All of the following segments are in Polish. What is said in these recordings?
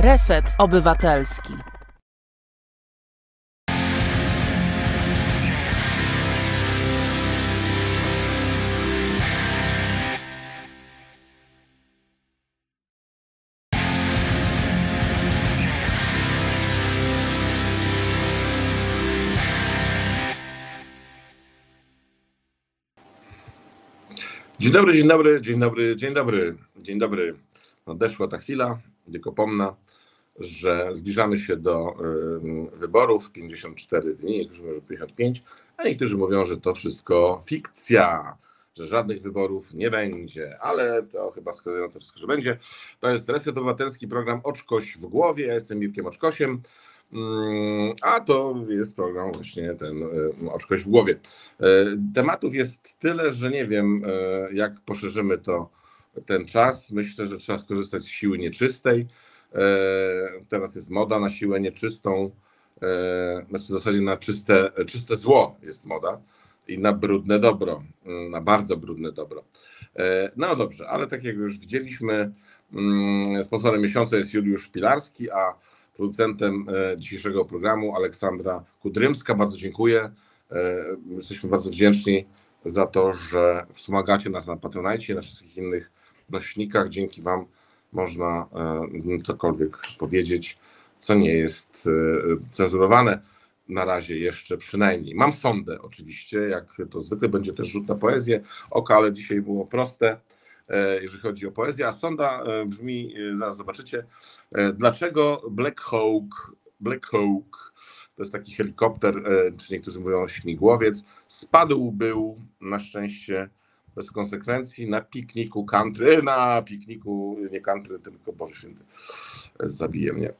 Reset Obywatelski. Dzień dobry, dzień dobry, dzień dobry, dzień dobry, dzień dobry. Nadeszła ta chwila, tylko pomnę, że zbliżamy się do wyborów, 54 dni, niektórzy mówią, że 55, a niektórzy mówią, że to wszystko fikcja, że żadnych wyborów nie będzie, ale to chyba wskazuje na to wszystko, że będzie. To jest Reset Obywatelski, program Oczkoś w głowie, ja jestem Mirkiem Oczkosiem, a to jest program właśnie ten Oczkoś w głowie. Tematów jest tyle, że nie wiem, jak poszerzymy ten czas. Myślę, że trzeba skorzystać z siły nieczystej. Teraz jest moda na siłę nieczystą, znaczy w zasadzie na czyste zło jest moda i na brudne dobro, na bardzo brudne dobro. No dobrze, ale tak jak już widzieliśmy, sponsorem miesiąca jest Juliusz Pilarski, a producentem dzisiejszego programu Aleksandra Kudrymska. Bardzo dziękuję. Jesteśmy bardzo wdzięczni za to, że wspomagacie nas na Patronite, na wszystkich innych nośnikach. Dzięki Wam można cokolwiek powiedzieć, co nie jest cenzurowane. Na razie jeszcze przynajmniej. Mam sondę oczywiście, jak to zwykle będzie też rzut na poezję oka, ale dzisiaj było proste, jeżeli chodzi o poezję, a sonda brzmi, zaraz zobaczycie, dlaczego Black Hawk, to jest taki helikopter, czy niektórzy mówią śmigłowiec, był na szczęście bez konsekwencji na pikniku nie country, tylko Boże Święty, zabije mnie,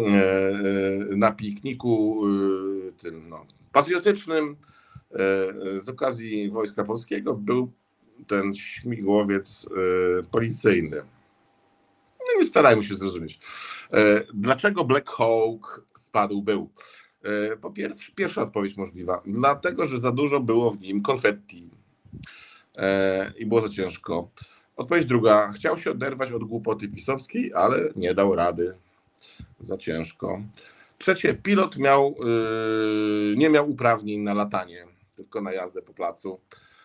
na pikniku tym patriotycznym z okazji Wojska Polskiego był ten śmigłowiec policyjny. No nie starajmy się zrozumieć. Dlaczego Black Hawk był? Po pierwsza odpowiedź możliwa. Dlatego, że za dużo było w nim konfetti i było za ciężko. Odpowiedź druga. Chciał się oderwać od głupoty pisowskiej, ale nie dał rady. Za ciężko. Trzecie. Pilot nie miał uprawnień na latanie, tylko na jazdę po placu.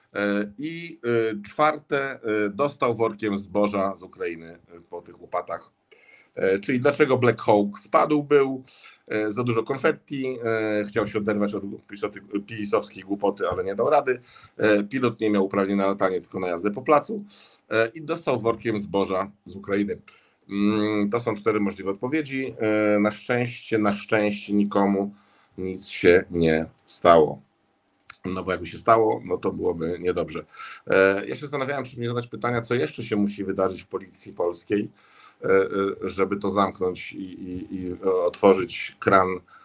I czwarte, dostał workiem zboża z Ukrainy po tych łopatach. Czyli dlaczego Black Hawk był? Za dużo konfetti, chciał się oderwać od pisowskiej głupoty, ale nie dał rady. Pilot nie miał uprawnień na latanie, tylko na jazdę po placu. I dostał workiem zboża z Ukrainy. To są 4 możliwe odpowiedzi. Na szczęście nikomu nic się nie stało. No bo jakby się stało, no to byłoby niedobrze. Ja się zastanawiałem, czy nie zadać pytania, co jeszcze się musi wydarzyć w policji polskiej, żeby to zamknąć i otworzyć kran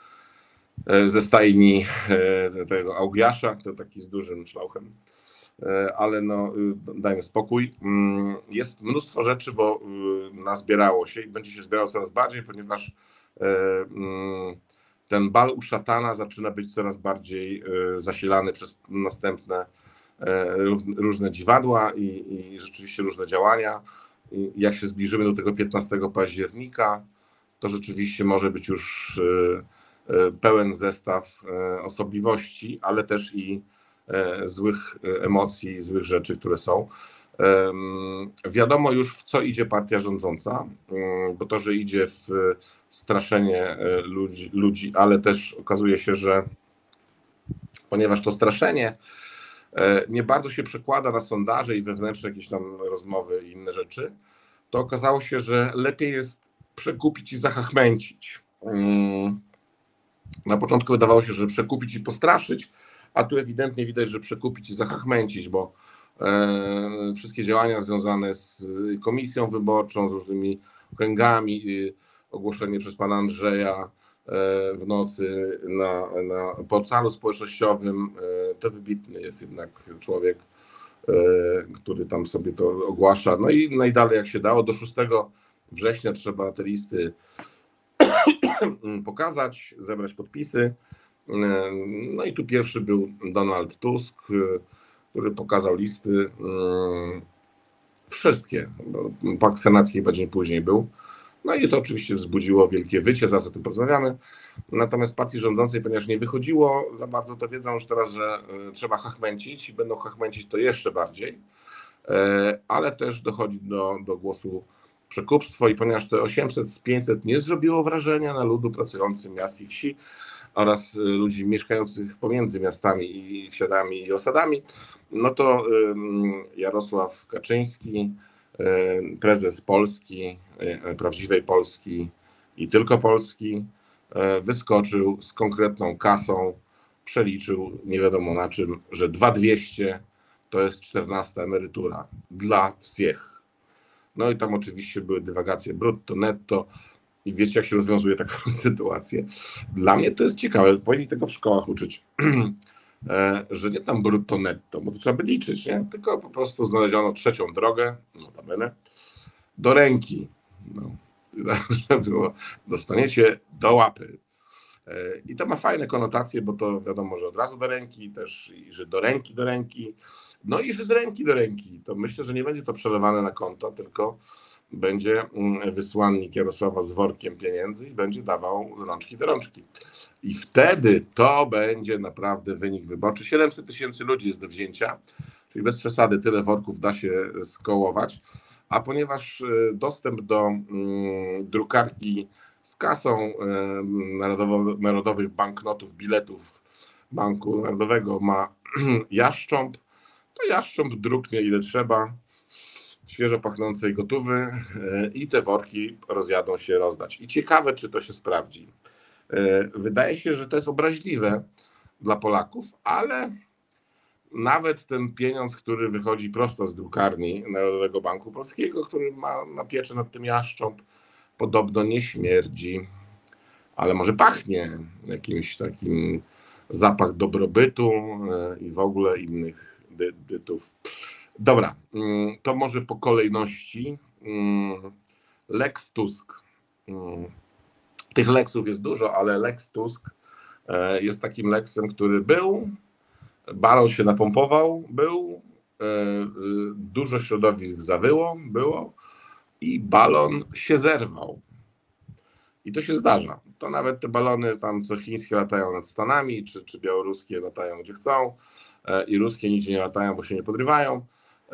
ze stajni tego Augiasza, to taki z dużym szlauchem. Ale no dajmy spokój. Jest mnóstwo rzeczy, bo nazbierało się i będzie się zbierało coraz bardziej, ponieważ ten bal u szatana zaczyna być coraz bardziej zasilany przez następne różne dziwadła i rzeczywiście różne działania. I jak się zbliżymy do tego 15 października, to rzeczywiście może być już pełen zestaw osobliwości, ale też i złych emocji, złych rzeczy, które są. Wiadomo już, w co idzie partia rządząca, bo to, że idzie w straszenie ludzi, ale też okazuje się, że ponieważ to straszenie nie bardzo się przekłada na sondaże i wewnętrzne jakieś tam rozmowy i inne rzeczy, to okazało się, że lepiej jest przekupić i zachachmęcić. Na początku wydawało się, że przekupić i postraszyć, a tu ewidentnie widać, że przekupić i zachachmęcić, bo wszystkie działania związane z komisją wyborczą, z różnymi okręgami, ogłoszenie przez pana Andrzeja w nocy na portalu społecznościowym, to wybitny jest jednak człowiek, który tam sobie to ogłasza. No i najdalej jak się dało, do 6 września trzeba te listy pokazać, zebrać podpisy. No i tu pierwszy był Donald Tusk, który pokazał listy, wszystkie, bo pakt senacki chyba dzień później był. No i to oczywiście wzbudziło wielkie wycie, zaraz o tym porozmawiamy. Natomiast partii rządzącej, ponieważ nie wychodziło za bardzo, to wiedzą już teraz, że trzeba chachmęcić i będą chachmęcić to jeszcze bardziej. Ale też dochodzi do głosu przekupstwo i ponieważ te 800 z 500 nie zrobiło wrażenia na ludu pracującym miast i wsi oraz ludzi mieszkających pomiędzy miastami i wsiadami i osadami, no to Jarosław Kaczyński, prezes Polski, prawdziwej Polski i tylko Polski, wyskoczył z konkretną kasą, przeliczył nie wiadomo na czym, że 2200 to jest 14 emerytura dla wszystkich. No i tam oczywiście były dywagacje brutto, netto i wiecie, jak się rozwiązuje taką sytuację. Dla mnie to jest ciekawe, powinni tego w szkołach uczyć, że nie tam brutto, netto, bo to trzeba by liczyć, nie? Tylko po prostu znaleziono trzecią drogę, notabene, do ręki. No, dostaniecie do łapy. I to ma fajne konotacje, bo to wiadomo, że od razu do ręki, też i że do ręki, no i że z ręki do ręki. To myślę, że nie będzie to przelewane na konto, tylko będzie wysłannik Jarosława z workiem pieniędzy i będzie dawał z rączki do rączki. I wtedy to będzie naprawdę wynik wyborczy. 700 000 ludzi jest do wzięcia, czyli bez przesady tyle worków da się skołować, a ponieważ dostęp do drukarki z kasą narodowych banknotów, biletów Banku Narodowego ma Jastrząb, to Jastrząb druknie ile trzeba, świeżo pachnącej gotówy i te worki rozjadą się rozdać. I ciekawe, czy to się sprawdzi. Wydaje się, że to jest obraźliwe dla Polaków, ale nawet ten pieniądz, który wychodzi prosto z drukarni Narodowego Banku Polskiego, który ma na pieczy nad tym Jastrząb, podobno nie śmierdzi, ale może pachnie jakimś takim zapach dobrobytu i w ogóle innych dytów. Dobra, to może po kolejności. Lex Tusk. Tych Lexów jest dużo, ale Lex Tusk jest takim Lexem, który był, balon się napompował, dużo środowisk było i balon się zerwał. I to się zdarza. To nawet te balony tam, co chińskie latają nad Stanami, czy białoruskie latają gdzie chcą i ruskie nigdzie nie latają, bo się nie podrywają,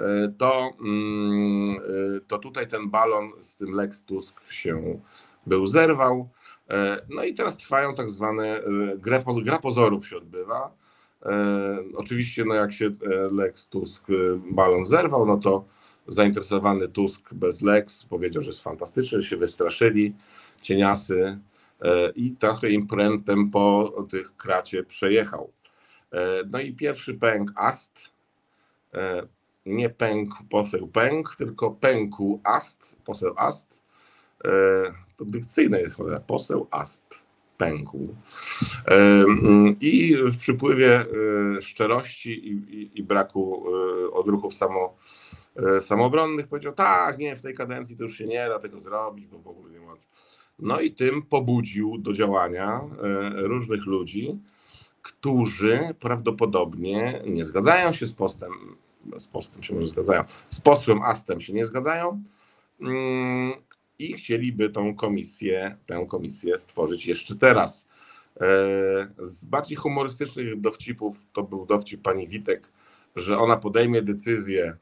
to tutaj ten balon z tym Lex Tusk się zerwał. No i teraz trwają tak zwane gra pozorów się odbywa. Oczywiście no jak się Lex Tusk balon zerwał, no to zainteresowany Tusk bez Lex powiedział, że jest fantastyczny, że się wystraszyli cieniasy i trochę im prętem po tych kracie przejechał. No i pierwszy pęk ast, nie pękł poseł pęk, tylko pękł ast, poseł ast. To dykcyjne jest, poseł ast pękł. I w przypływie szczerości i braku odruchów samoobronnych powiedział, tak, nie, w tej kadencji to już się nie da tego zrobić, bo w ogóle nie ma. No i tym pobudził do działania różnych ludzi, którzy prawdopodobnie nie zgadzają się z postem się może zgadzają, z posłem Astem się nie zgadzają i chcieliby tę komisję stworzyć jeszcze teraz. Z bardziej humorystycznych dowcipów to był dowcip pani Witek, że ona podejmie decyzję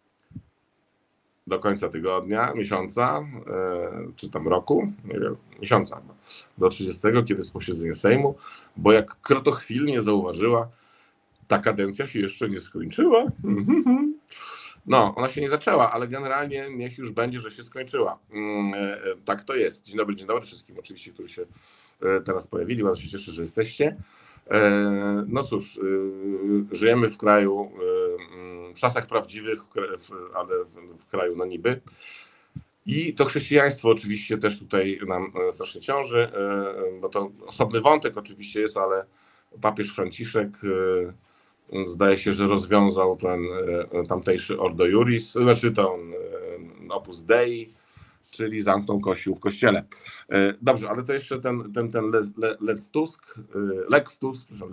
do końca tygodnia, miesiąca, czy tam roku, nie wiem, miesiąca, do 30, kiedy jest posiedzenie Sejmu, bo jak krotochwilnie zauważyła, ta kadencja się jeszcze nie skończyła. No, ona się nie zaczęła, ale generalnie niech już będzie, że się skończyła. Tak to jest. Dzień dobry wszystkim oczywiście, którzy się teraz pojawili. Bardzo się cieszę, że jesteście. No cóż, żyjemy w kraju, w czasach prawdziwych, ale w kraju no niby. I to chrześcijaństwo oczywiście też tutaj nam strasznie ciąży, bo to osobny wątek oczywiście jest, ale papież Franciszek zdaje się, że rozwiązał ten tamtejszy Ordo Iuris, znaczy ten Opus Dei, czyli zamknął kościół w kościele. Dobrze, ale to jeszcze ten Lex Tusk,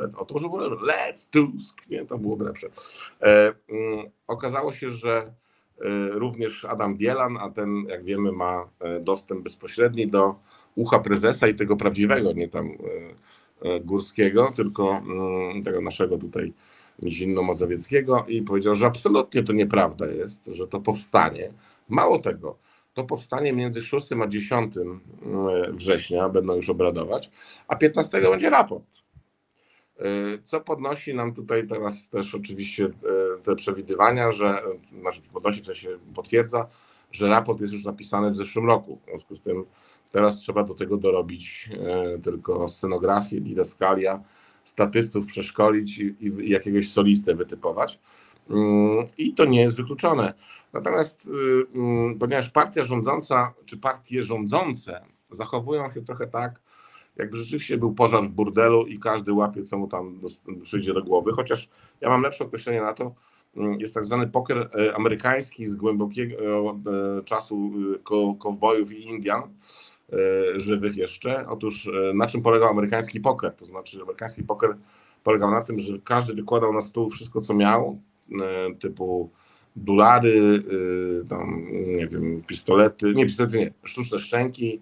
Lex Tusk, nie, to byłoby lepsze. Okazało się, że również Adam Bielan, a ten, jak wiemy, ma dostęp bezpośredni do ucha prezesa i tego prawdziwego, nie tam Górskiego, tylko tego naszego tutaj Nizinno-Mazowieckiego, i powiedział, że absolutnie to nieprawda jest, że to powstanie. Mało tego, to powstanie między 6 a 10 września będą już obradować, a 15 będzie raport. Co podnosi nam tutaj teraz też oczywiście te przewidywania, że, znaczy podnosi, w sensie potwierdza, że raport jest już napisany w zeszłym roku. W związku z tym teraz trzeba do tego dorobić tylko scenografię, didaskalia, statystów przeszkolić i jakiegoś solistę wytypować. I to nie jest wykluczone. Natomiast ponieważ partia rządząca, czy partie rządzące zachowują się trochę tak, jakby rzeczywiście był pożar w burdelu i każdy łapie, co mu tam przyjdzie do głowy, chociaż ja mam lepsze określenie na to, jest tak zwany poker amerykański z głębokiego czasu kowbojów i Indian, żywych jeszcze. Otóż na czym polegał amerykański poker? To znaczy amerykański poker polegał na tym, że każdy wykładał na stół wszystko, co miał, typu dolary, tam, nie wiem, pistolety, nie, sztuczne szczęki,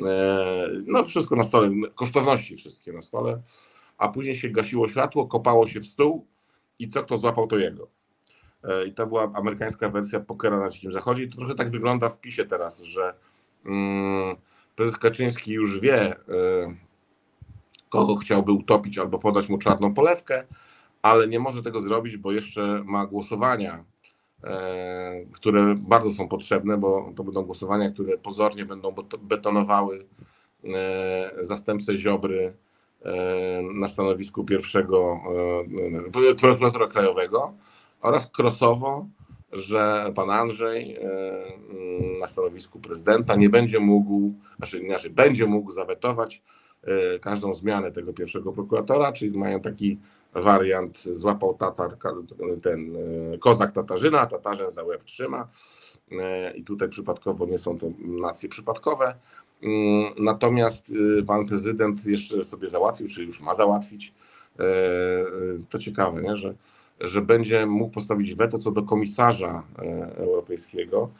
no wszystko na stole, kosztowności wszystkie na stole, a później się gasiło światło, kopało się w stół i co kto złapał, to jego. I to była amerykańska wersja pokera na Dzikim Zachodzie. I to trochę tak wygląda w PiS-ie teraz, że prezes Kaczyński już wie, kogo chciałby utopić albo podać mu czarną polewkę, ale nie może tego zrobić, bo jeszcze ma głosowania, które bardzo są potrzebne, bo to będą głosowania, które pozornie będą betonowały zastępcę Ziobry na stanowisku pierwszego prokuratora krajowego, oraz krosowo, że pan Andrzej na stanowisku prezydenta nie będzie mógł, znaczy będzie mógł zawetować każdą zmianę tego pierwszego prokuratora, czyli mają taki wariant, złapał Tatar, ten kozak Tatarzyna, Tatarzyn za łeb trzyma, i tutaj przypadkowo nie są to nacje przypadkowe. Natomiast pan prezydent jeszcze sobie załatwił, czy już ma załatwić, to ciekawe, nie? Że będzie mógł postawić weto co do komisarza europejskiego.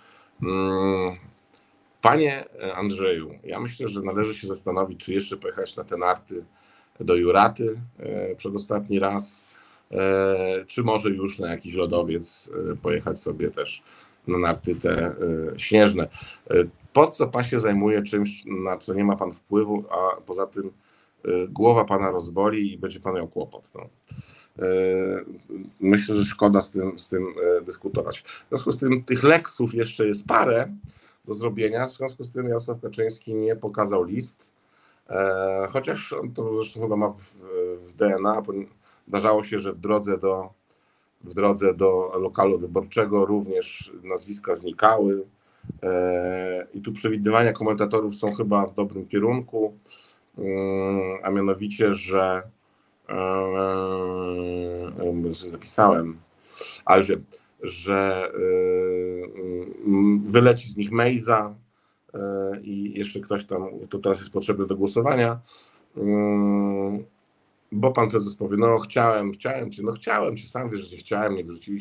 Panie Andrzeju, ja myślę, że należy się zastanowić, czy jeszcze pojechać na te narty do Juraty przedostatni raz, czy może już na jakiś lodowiec pojechać sobie też na narty te śnieżne. Po co pan się zajmuje czymś, na co nie ma pan wpływu, a poza tym głowa pana rozboli i będzie pan miał kłopot. No. Myślę, że szkoda z tym dyskutować. W związku z tym tych leksów jeszcze jest parę do zrobienia, w związku z tym Jarosław Kaczyński nie pokazał list, chociaż on to zresztą chyba ma w DNA. Zdarzało się, że w drodze do lokalu wyborczego również nazwiska znikały i tu przewidywania komentatorów są chyba w dobrym kierunku, a mianowicie, że zapisałem, ale że wyleci z nich Mejza i jeszcze ktoś tam, kto teraz jest potrzebny do głosowania, bo pan prezes powie, no chciałem cię, sam wiesz, że chciałem,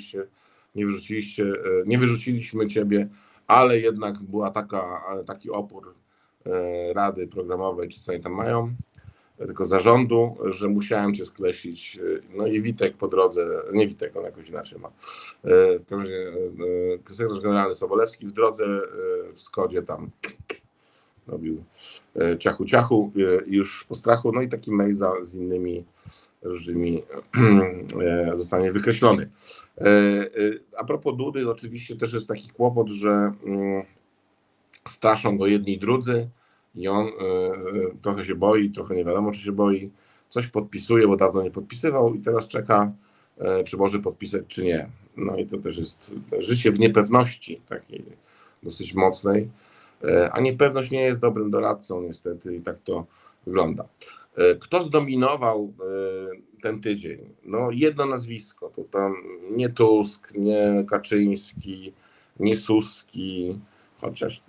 nie wyrzuciliśmy ciebie, ale jednak była taki opór Rady Programowej, czy co oni tam mają, tylko zarządu, że musiałem cię skreślić. No i Witek po drodze, nie Witek, on jakoś inaczej ma. Sekretarz generalny Sobolewski w drodze w Skodzie tam robił ciachu już po strachu, no i taki Mejza z innymi różnymi zostanie wykreślony. A propos Dudy, oczywiście też jest taki kłopot, że straszą go jedni i drudzy i on trochę się boi, trochę nie wiadomo, czy się boi, coś podpisuje, bo dawno nie podpisywał i teraz czeka, czy może podpisać, czy nie. No i to też jest życie w niepewności takiej dosyć mocnej, a niepewność nie jest dobrym doradcą niestety i tak to wygląda. Kto zdominował ten tydzień? No jedno nazwisko, to tam nie Tusk, nie Kaczyński, nie Suski, chociaż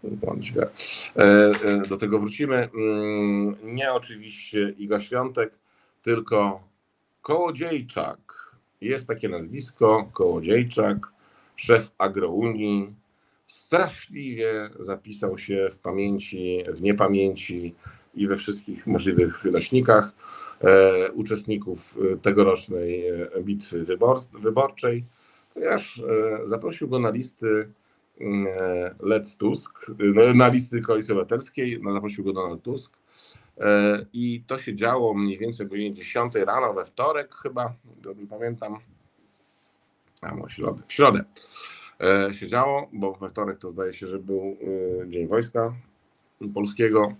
do tego wrócimy. Nie oczywiście Iga Świątek, tylko Kołodziejczak. Jest takie nazwisko, Kołodziejczak, szef Agrounii, straszliwie zapisał się w pamięci, w niepamięci i we wszystkich możliwych nośnikach uczestników tegorocznej bitwy wyborczej, ponieważ zaprosił go na listy Let's Tusk, na listy Koalicji Obywatelskiej, zaprosił go Donald Tusk i to się działo mniej więcej o godzinie 10 rano we wtorek chyba, dobrze pamiętam, w środę się działo, bo we wtorek to zdaje się, że był Dzień Wojska Polskiego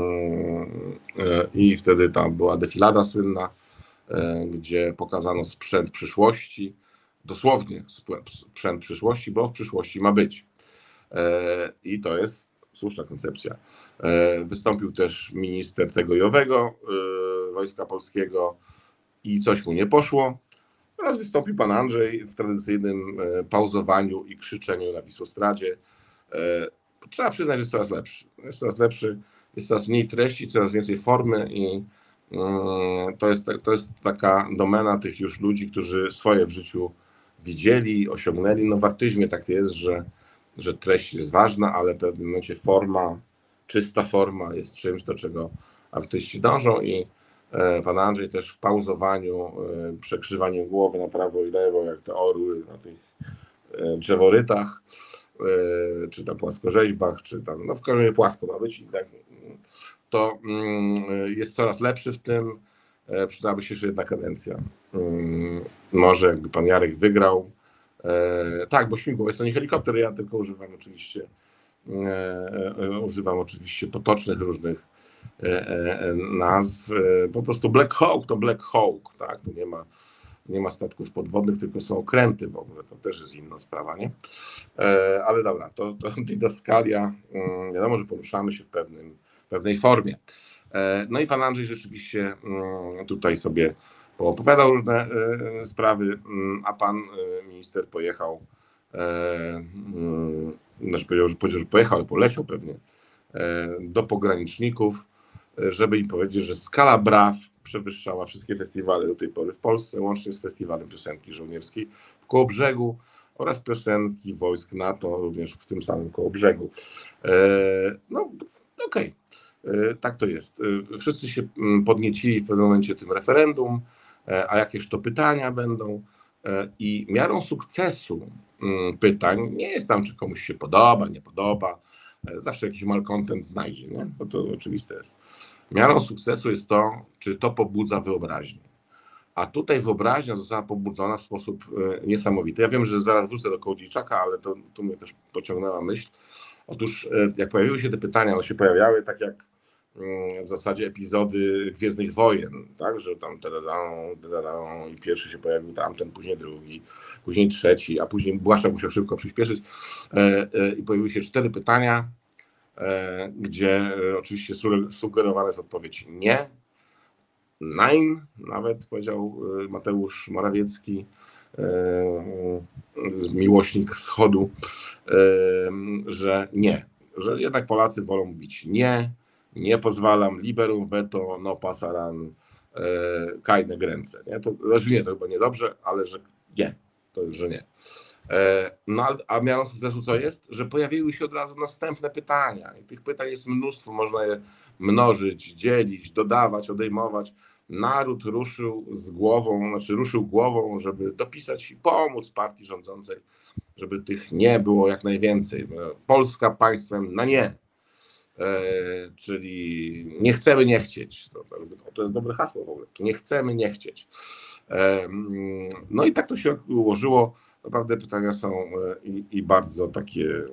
i wtedy tam była defilada słynna, gdzie pokazano sprzęt przyszłości, dosłownie sprzęt przyszłości, bo w przyszłości ma być. I to jest słuszna koncepcja. Wystąpił też minister tego i owego Wojska Polskiego i coś mu nie poszło. Oraz wystąpił pan Andrzej w tradycyjnym pauzowaniu i krzyczeniu na Wisłostradzie. Trzeba przyznać, że jest coraz lepszy. Jest coraz lepszy, jest coraz mniej treści, coraz więcej formy i to jest taka domena tych już ludzi, którzy swoje w życiu widzieli, osiągnęli. No w artyzmie tak jest, że treść jest ważna, ale w pewnym momencie forma, czysta forma jest czymś, do czego artyści dążą i pan Andrzej też w pauzowaniu, przekrzywaniu głowy na prawo i lewo, jak te orły na tych drzeworytach, czy tam płaskorzeźbach, czy tam, no w każdym razie płasko ma być, tak, to jest coraz lepszy w tym. Przydałaby się jeszcze jedna kadencja. Może jakby pan Jarek wygrał. Tak, bo śmigłowiec to nie helikopter, ja tylko używam oczywiście potocznych różnych nazw. Po prostu Black Hawk to Black Hawk, tak? Tu nie ma statków podwodnych, tylko są okręty w ogóle, to też jest inna sprawa, nie? Ale dobra, to didaskalia, wiadomo, że poruszamy się w pewnej formie. No i pan Andrzej rzeczywiście tutaj sobie poopowiadał różne sprawy, a pan minister pojechał, znaczy powiedział, że pojechał, ale poleciał pewnie do pograniczników, żeby im powiedzieć, że skala braw przewyższała wszystkie festiwale do tej pory w Polsce, łącznie z festiwalem piosenki żołnierskiej w Kołobrzegu oraz piosenki wojsk NATO również w tym samym Kołobrzegu. No okej. Tak to jest. Wszyscy się podniecili w pewnym momencie tym referendum, a jakież to pytania będą. I miarą sukcesu pytań nie jest tam, czy komuś się podoba, nie podoba. Zawsze jakiś malcontent znajdzie, nie? Bo to oczywiste jest. Miarą sukcesu jest to, czy to pobudza wyobraźnię. A tutaj wyobraźnia została pobudzona w sposób niesamowity. Ja wiem, że zaraz wrócę do Kołodziejczaka, ale to tu mnie też pociągnęła myśl. Otóż jak pojawiły się te pytania, one się pojawiały tak jak w zasadzie epizody Gwiezdnych Wojen, tak, że tam i pierwszy się pojawił tamten, później drugi, później trzeci, a później Błaszczak musiał szybko przyspieszyć i pojawiły się 4 pytania, gdzie oczywiście sugerowana jest odpowiedź nie, nein, nawet powiedział Mateusz Morawiecki, miłośnik wschodu, że nie, że jednak Polacy wolą mówić nie pozwalam, liberum veto, no pasaran, keine Grenze. Nie? To chyba niedobrze, ale że nie, to że nie. No a miarą sukcesu co jest? Że pojawiły się od razu następne pytania i tych pytań jest mnóstwo, można je mnożyć, dzielić, dodawać, odejmować. Naród ruszył głową, żeby dopisać i pomóc partii rządzącej, żeby tych nie było jak najwięcej. Polska państwem na nie. Czyli nie chcemy nie chcieć. To jest dobre hasło w ogóle. Nie chcemy nie chcieć. No i tak to się ułożyło. Naprawdę pytania są i bardzo takie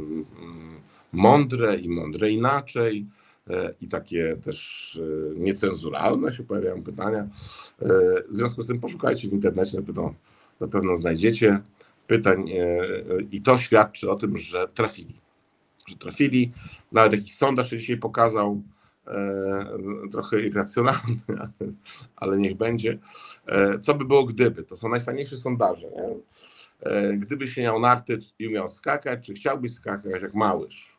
mądre i mądre inaczej i takie też niecenzuralne się pojawiają pytania. W związku z tym poszukajcie w internecie, na pewno znajdziecie pytań i to świadczy o tym, że trafili. Nawet jakiś sondaż się dzisiaj pokazał, trochę irracjonalny, ale niech będzie. Co by było gdyby? To są najfajniejsze sondaże. Nie? Gdyby się miał narty i umiał skakać, czy chciałbyś skakać jak Małysz?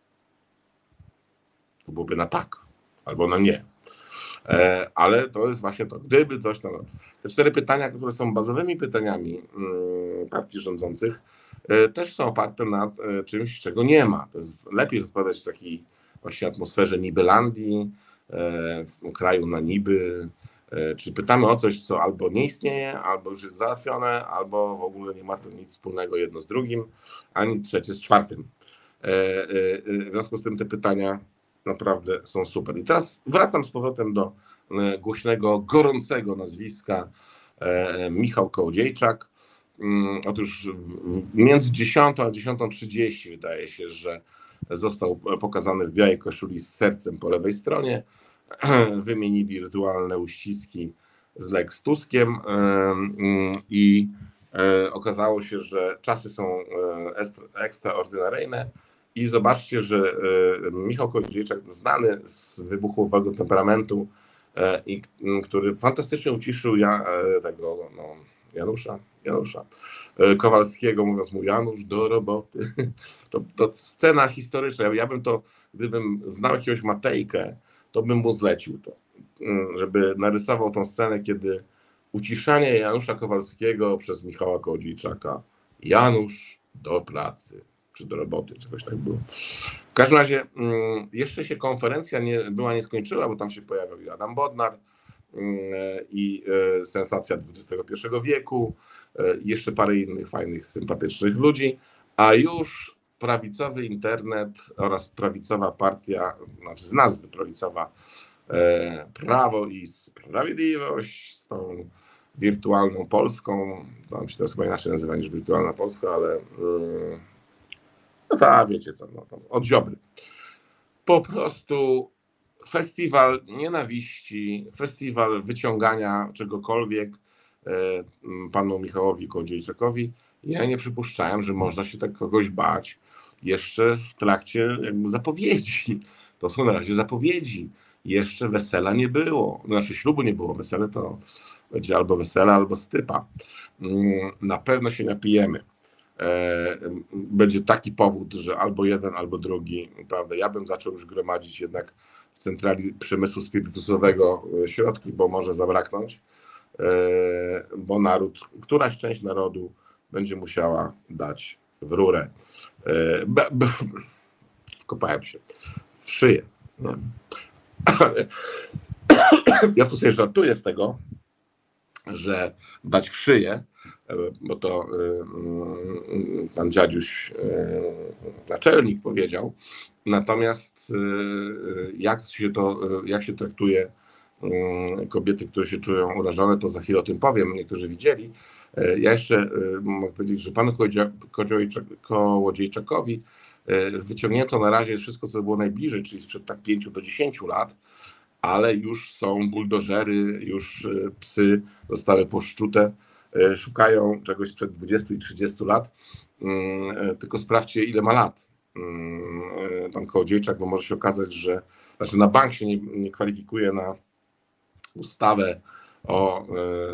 To byłoby na tak, albo na nie. Ale to jest właśnie to. Gdyby coś tam... Te 4 pytania, które są bazowymi pytaniami partii rządzących, też są oparte na czymś, czego nie ma. To jest lepiej wypowiadać w takiej właśnie atmosferze nibylandii, w kraju na niby, czyli pytamy o coś, co albo nie istnieje, albo już jest załatwione, albo w ogóle nie ma to nic wspólnego jedno z drugim, ani trzecie z czwartym. W związku z tym te pytania naprawdę są super. I teraz wracam z powrotem do głośnego, gorącego nazwiska Michał Kołodziejczak. Otóż między 10 a 10:30 wydaje się, że został pokazany w białej koszuli z sercem po lewej stronie. Wymienili rytualne uściski z Lex Tuskiem i okazało się, że czasy są ekstraordynaryjne i zobaczcie, że Michał Kołodziejczak, znany z wybuchowego temperamentu i który fantastycznie uciszył tego Janusza Kowalskiego, mówiąc mu: Janusz, do roboty. To scena historyczna. Ja bym to, gdybym znał jakiegoś Matejkę, to bym mu zlecił to, żeby narysował tą scenę, kiedy uciszanie Janusza Kowalskiego przez Michała Kołodziejczaka. Janusz, do pracy, czy do roboty, czegoś tak było. W każdym razie jeszcze się konferencja nie skończyła, bo tam się pojawił Adam Bodnar i sensacja XXI wieku, jeszcze parę innych fajnych, sympatycznych ludzi, a już prawicowy internet oraz prawicowa partia, znaczy z nazwy prawicowa, Prawo i Sprawiedliwość z tą wirtualną Polską, tam się to chyba inaczej nazywa niż wirtualna Polska, ale no tak, wiecie co, no, od Ziobry. Po prostu festiwal nienawiści, festiwal wyciągania czegokolwiek panu Michałowi Kołodziejczakowi. Ja nie przypuszczałem, że można się tak kogoś bać jeszcze w trakcie jakby zapowiedzi. To są na razie zapowiedzi. Jeszcze wesela nie było. Znaczy ślubu nie było, wesele to będzie albo wesele, albo stypa. Na pewno się napijemy. Będzie taki powód, że albo jeden, albo drugi, prawda? Ja bym zaczął już gromadzić jednak w centrali przemysłu spirytusowego środki, bo może zabraknąć, bo któraś część narodu będzie musiała dać w rurę. Wkopałem się w szyję. Nie? Ja tu sobie żartuję z tego, że dać w szyję, bo to pan dziadziuś naczelnik powiedział. Natomiast jak się traktuje kobiety, które się czują urażone, to za chwilę o tym powiem, niektórzy widzieli. Ja jeszcze mogę powiedzieć, że panu Kołodziejczakowi wyciągnięto na razie wszystko, co było najbliżej, czyli sprzed tak 5 do 10 lat, ale już są buldożery, już psy zostały poszczute, szukają czegoś sprzed 20 i 30 lat. Tylko sprawdźcie, ile ma lat pan Kołodziejczak, bo może się okazać, że znaczy na bank się nie kwalifikuje na ustawę o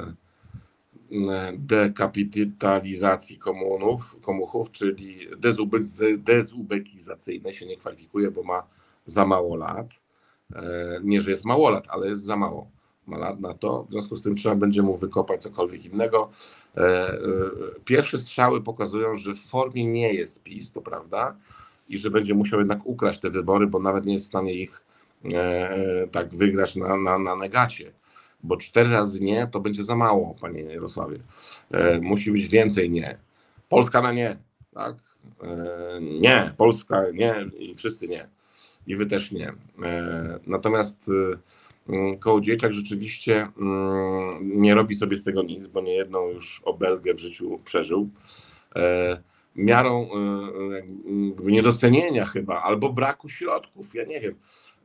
dekapitalizacji komuchów, czyli dezubekizacyjne się nie kwalifikuje, bo ma za mało lat. Nie, że jest mało lat, ale jest za mało. Ma lat na to, w związku z tym trzeba będzie mu wykopać cokolwiek innego. Pierwsze strzały pokazują, że w formie nie jest PiS, to prawda, i że będzie musiał jednak ukraść te wybory, bo nawet nie jest w stanie ich tak wygrać na negacie, bo 4 razy nie to będzie za mało, panie Jarosławie. Musi być więcej nie. Polska na nie, tak? Nie, Polska nie i wszyscy nie. I wy też nie. Natomiast Kołodziejczak rzeczywiście nie robi sobie z tego nic, bo niejedną już obelgę w życiu przeżył. Miarą niedocenienia chyba, albo braku środków, ja nie wiem.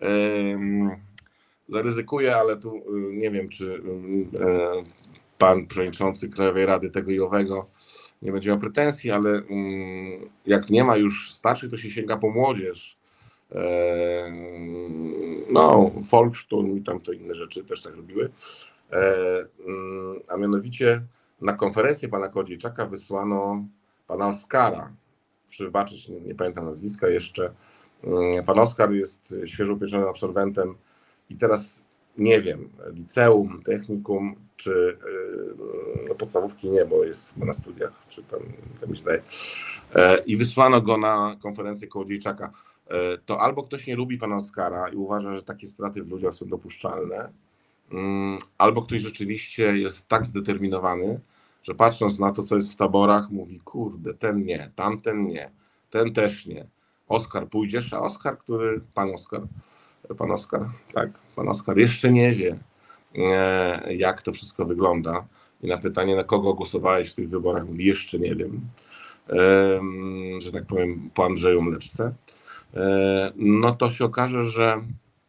Zaryzykuję, ale tu nie wiem, czy pan przewodniczący Krajowej Rady tego i owego nie będzie miał pretensji, ale jak nie ma już starszych, to się sięga po młodzież. No, Volkssturm i tam to inne rzeczy też tak robiły. A mianowicie na konferencję pana Kołodziejczaka wysłano pana Oskara. Proszę wybaczyć, nie pamiętam nazwiska jeszcze. Pan Oskar jest świeżo upieczonym absolwentem i teraz nie wiem, liceum, technikum, czy no podstawówki nie, bo jest na studiach, czy tam mi się zdaje. I wysłano go na konferencję Kołodziejczaka. To albo ktoś nie lubi pana Oskara i uważa, że takie straty w ludziach są dopuszczalne, albo ktoś rzeczywiście jest tak zdeterminowany, że patrząc na to, co jest w taborach, mówi, kurde, ten nie, tamten nie, ten też nie. Oskar, pójdziesz? A Oskar, pan Oskar jeszcze nie wie, jak to wszystko wygląda. I na pytanie, na kogo głosowałeś w tych wyborach, mówi, jeszcze nie wiem, że tak powiem, po Andrzeju Mleczce. No to się okaże, że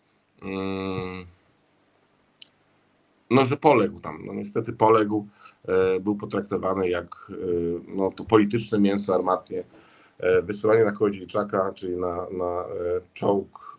że poległ tam. No niestety poległ, był potraktowany jak no, to polityczne mięso armatnie. Wysyłanie na Kołodziejczaka, czyli na czołg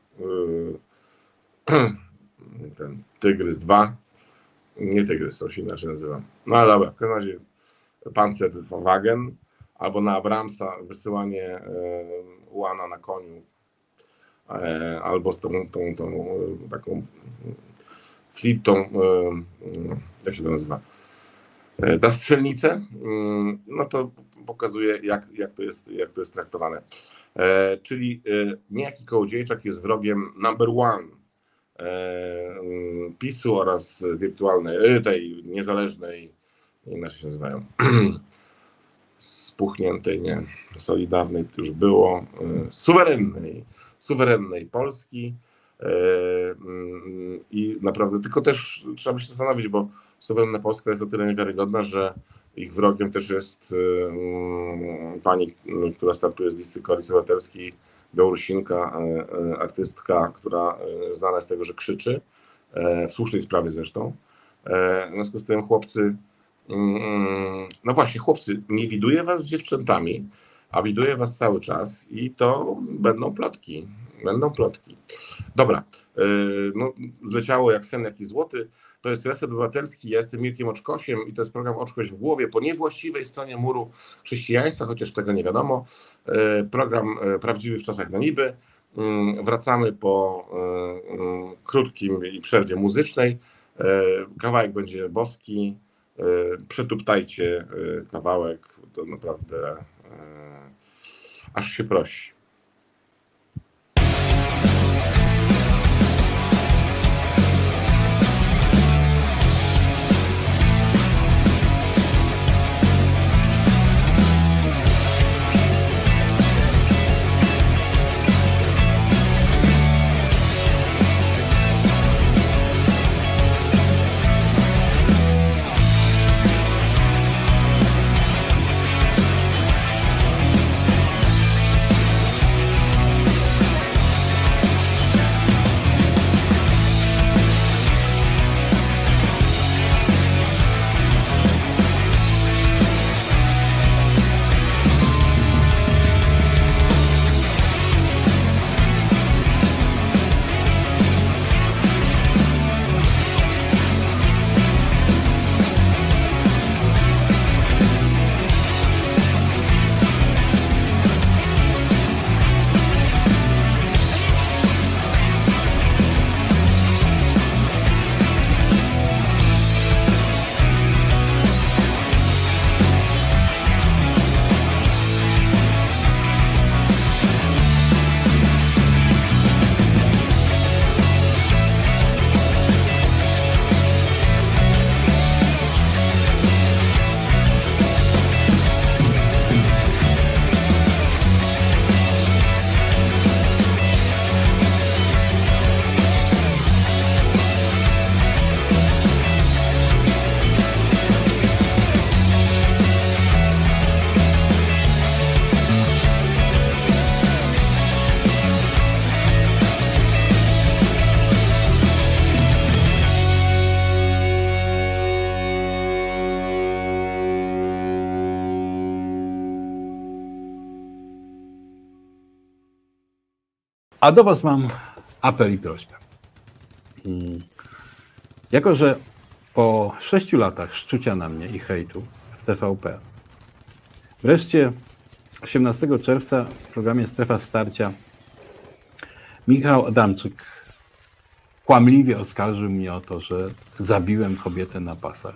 ten Tygrys 2, nie Tygrys, to się inaczej nazywa. No ale dobra, w każdym razie Panzerwagen, albo na Abramsa wysyłanie ułana na koniu, albo z tą taką flitą, jak się to nazywa, ta strzelnicę, no to pokazuje, jak to jest traktowane. Czyli niejaki Kołodziejczak jest wrogiem number one PiS-u oraz wirtualnej, tej niezależnej, inaczej się nazywają, spuchniętej, nie, solidarnej to już było, suwerennej Polski. I naprawdę, tylko też trzeba by się zastanowić, bo suwerenna Polska jest o tyle niewiarygodna, że ich wrogiem też jest pani, która startuje z listy Koalicji Obywatelskiej, Białorusinka, artystka, która znana jest z tego, że krzyczy, w słusznej sprawie zresztą. W związku z tym chłopcy, no właśnie chłopcy, nie widuję was z dziewczętami, a widuję was cały czas i to będą plotki. Dobra, no zleciało jak sen jakiś złoty. To jest Reset Obywatelski, ja jestem Mirkiem Oczkosiem i to jest program Oczkoś w głowie po niewłaściwej stronie muru chrześcijaństwa, chociaż tego nie wiadomo. Program prawdziwy w czasach na niby. Wracamy po krótkim przerwie muzycznej. Kawałek będzie boski. Przetuptajcie kawałek, to naprawdę aż się prosi. A do Was mam apel i prośbę. Jako że po 6 latach szczucia na mnie i hejtu w TVP, wreszcie 18 czerwca w programie Strefa Starcia Michał Adamczyk kłamliwie oskarżył mnie o to, że zabiłem kobietę na pasach.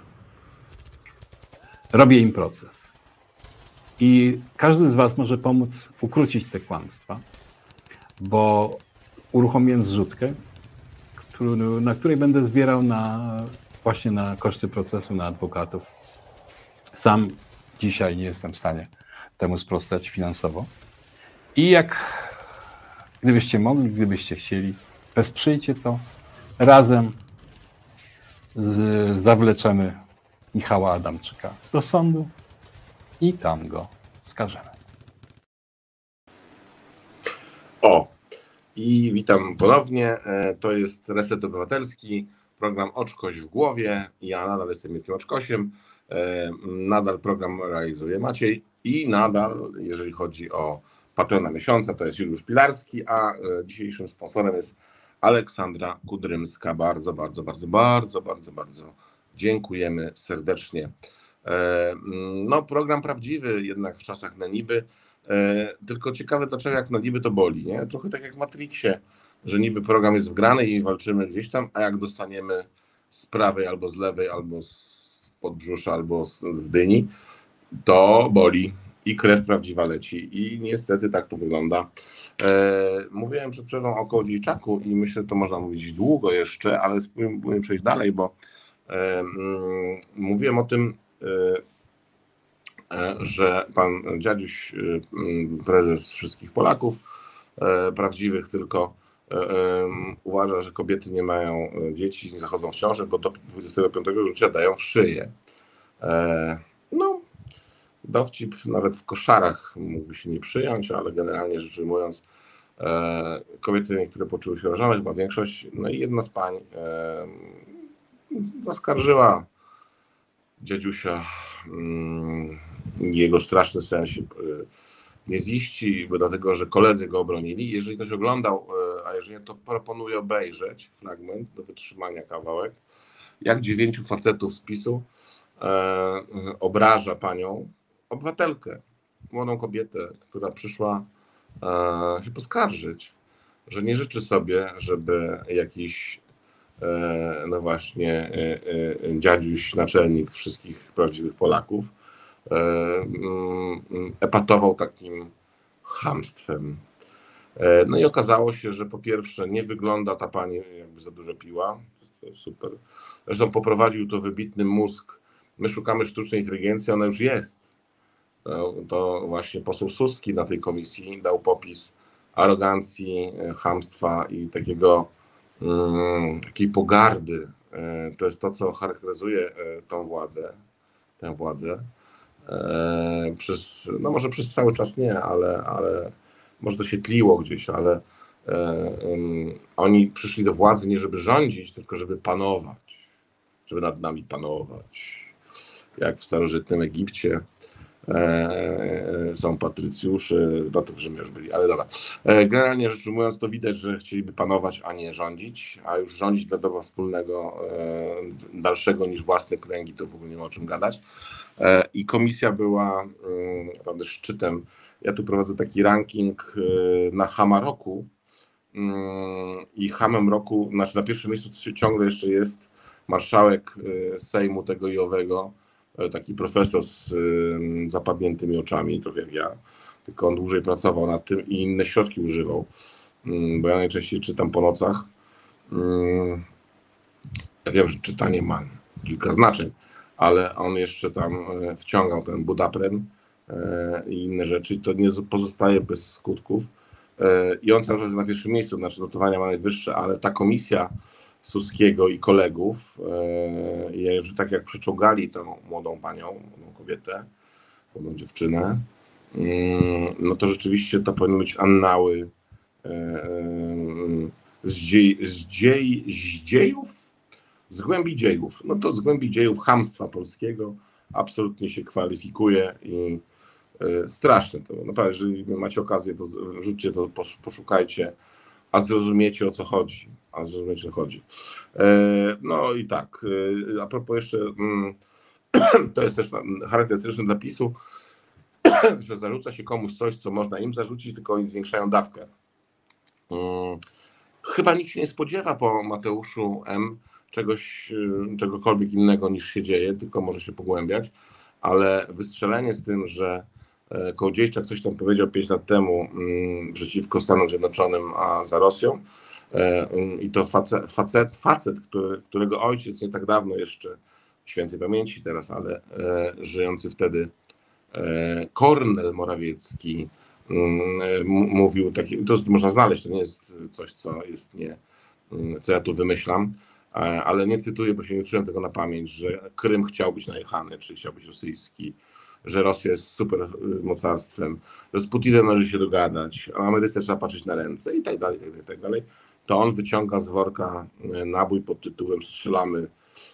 Robię im proces. I każdy z was może pomóc ukrócić te kłamstwa, bo uruchomiłem zrzutkę, na której będę zbierał właśnie na koszty procesu, na adwokatów. Sam dzisiaj nie jestem w stanie temu sprostać finansowo. I gdybyście mogli, gdybyście chcieli, wesprzyjcie to, razem zawleczemy Michała Adamczyka do sądu i tam go skażemy. I witam ponownie. To jest Reset Obywatelski, program Oczkoś w głowie. Ja nadal jestem Mirkiem Oczkosiem. Nadal program realizuje Maciej i nadal, jeżeli chodzi o patrona miesiąca, to jest Juliusz Pilarski, a dzisiejszym sponsorem jest Aleksandra Kudrymska. Bardzo dziękujemy serdecznie. No, program prawdziwy jednak w czasach na niby. Tylko ciekawe, dlaczego jak na niby to boli, nie? Trochę tak jak w Matrixie, że niby program jest wgrany i walczymy gdzieś tam, a jak dostaniemy z prawej albo z lewej, albo z podbrzusza, albo z dyni, to boli i krew prawdziwa leci. I niestety tak to wygląda. Mówiłem przed przerwą o Kołodziejczaku i myślę, że to można mówić długo jeszcze, ale spróbujmy przejść dalej, bo mówiłem o tym, że pan Dziadziuś, prezes wszystkich Polaków, prawdziwych tylko, uważa, że kobiety nie mają dzieci, nie zachodzą w ciążę, bo do 25 życia dają w szyję. No, dowcip nawet w koszarach mógłby się nie przyjąć, ale generalnie rzecz ujmując, kobiety niektóre poczuły się urażone, chyba większość, no i jedna z pań zaskarżyła Dziadziusia, jego straszny sen się nie ziści, dlatego że koledzy go obronili. Jeżeli ktoś oglądał, a jeżeli nie, to proponuję obejrzeć fragment do wytrzymania kawałek, jak 9 facetów z PiS-u obraża panią obywatelkę, młodą kobietę, która przyszła się poskarżyć, że nie życzy sobie, żeby jakiś no właśnie Dziadziuś, naczelnik wszystkich prawdziwych Polaków, epatował takim chamstwem. No i okazało się, że po pierwsze nie wygląda ta pani, jakby za dużo piła, to jest super. Zresztą poprowadził to wybitny mózg. My szukamy sztucznej inteligencji, ona już jest. To właśnie poseł Suski na tej komisji dał popis arogancji, chamstwa i takiej pogardy. To jest to, co charakteryzuje tę władzę. No może przez cały czas nie, ale może to się tliło gdzieś, ale oni przyszli do władzy nie żeby rządzić, tylko żeby panować, żeby nad nami panować. Jak w starożytnym Egipcie są patrycjusze, no to w Rzymie już byli, ale dobra. Generalnie rzecz ujmując, to widać, że chcieliby panować, a nie rządzić, a już rządzić dla dobra wspólnego, dalszego niż własne kręgi, to w ogóle nie ma o czym gadać. I komisja była naprawdę szczytem. Ja tu prowadzę taki ranking na Chama roku i Hamem roku, znaczy na pierwszym miejscu ciągle jeszcze jest marszałek Sejmu tego i owego, taki profesor z zapadniętymi oczami, trochę jak ja, tylko on dłużej pracował nad tym i inne środki używał, bo ja najczęściej czytam po nocach. Ja wiem, że czytanie ma kilka znaczeń, ale on jeszcze tam wciągał ten Budapren i inne rzeczy i to nie pozostaje bez skutków. I on cały czas jest na pierwszym miejscu, znaczy notowania ma najwyższe, ale ta komisja Suskiego i kolegów, że tak jak przyczołgali tą młodą panią, młodą kobietę, młodą dziewczynę, no to rzeczywiście to powinny być annały z głębi dziejów. No to z głębi dziejów chamstwa polskiego absolutnie się kwalifikuje i straszne to. Naprawdę, jeżeli macie okazję, to wrzućcie to, poszukajcie, a zrozumiecie o co chodzi. No i tak, a propos jeszcze, to jest też charakterystyczne dla PiS-u, że zarzuca się komuś coś, co można im zarzucić, tylko oni zwiększają dawkę. chyba nikt się nie spodziewa po Mateuszu M. czegokolwiek innego niż się dzieje, tylko może się pogłębiać, ale wystrzelenie z tym, że Kołodziejczak coś tam powiedział 5 lat temu przeciwko Stanom Zjednoczonym, a za Rosją, i to facet, którego ojciec nie tak dawno jeszcze, świętej pamięci teraz, ale żyjący wtedy, Kornel Morawiecki, mówił taki, to można znaleźć, to nie jest coś, co ja tu wymyślam, ale nie cytuję, bo się nie uczyłem tego na pamięć, że Krym chciał być najechany, czy chciał być rosyjski, że Rosja jest super mocarstwem, że z Putinem należy się dogadać, a Ameryce trzeba patrzeć na ręce i tak dalej, tak dalej. To on wyciąga z worka nabój pod tytułem strzelamy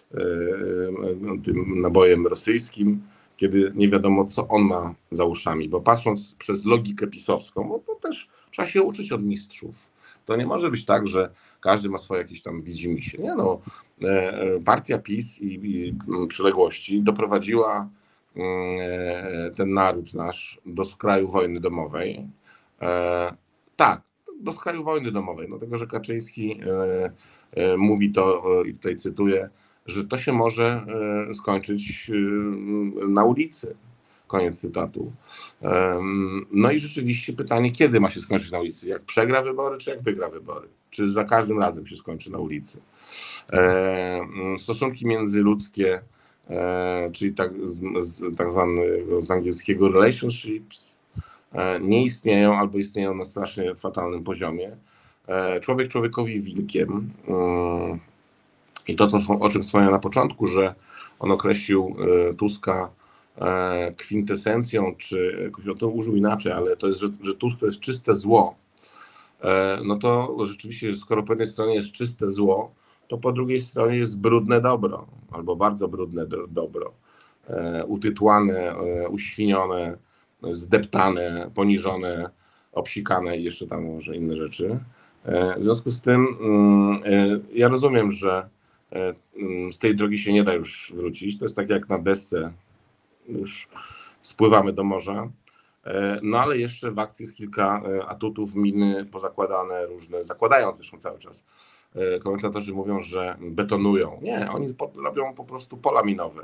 tym nabojem rosyjskim, kiedy nie wiadomo, co on ma za uszami, bo patrząc przez logikę pisowską, bo to też trzeba się uczyć od mistrzów. To nie może być tak, że każdy ma swoje jakieś tam widzimisię. Nie no, partia PiS i przyległości doprowadziła ten naród nasz do skraju wojny domowej. Tak, do skraju wojny domowej, dlatego że Kaczyński mówi to, i tutaj cytuję, że to się może skończyć na ulicy. Koniec cytatu. No i rzeczywiście pytanie, kiedy ma się skończyć na ulicy? Jak przegra wybory, czy jak wygra wybory? Czy za każdym razem się skończy na ulicy? Stosunki międzyludzkie, czyli tak zwanego z angielskiego relationships, nie istnieją albo istnieją na strasznie fatalnym poziomie. Człowiek człowiekowi wilkiem. I to, o czym wspomniałem na początku, że on określił Tuska kwintesencją, czy to użył inaczej, ale to jest, że Tusk to jest czyste zło. No to rzeczywiście, skoro po jednej stronie jest czyste zło, to po drugiej stronie jest brudne dobro, albo bardzo brudne dobro. Utytłane, uświnione, zdeptane, poniżone, obsikane i jeszcze tam może inne rzeczy. W związku z tym ja rozumiem, że z tej drogi się nie da już wrócić. To jest tak jak na desce, już spływamy do morza. No ale jeszcze w akcji jest kilka atutów, miny pozakładane różne, zakładają zresztą cały czas. Komentatorzy mówią, że betonują. Nie, oni robią po prostu pola minowe.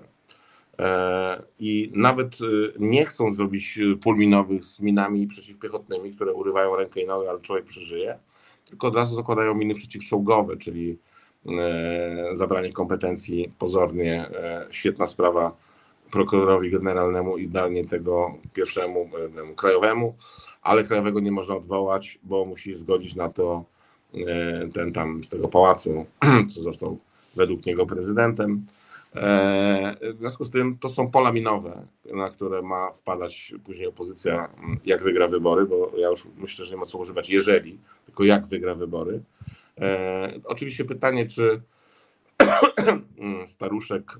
I nawet nie chcą zrobić pól minowych z minami przeciwpiechotnymi, które urywają rękę i nogę, ale człowiek przeżyje, tylko od razu zakładają miny przeciwczołgowe, czyli zabranie kompetencji pozornie, świetna sprawa prokurorowi generalnemu i danie tego pierwszemu krajowemu, ale krajowego nie można odwołać, bo musi zgodzić na to ten tam z tego pałacu, co został według niego prezydentem. W związku z tym to są pola minowe, na które ma wpadać później opozycja, jak wygra wybory, bo ja już myślę, że nie ma co używać jeżeli, tylko jak wygra wybory. Oczywiście pytanie, czy staruszek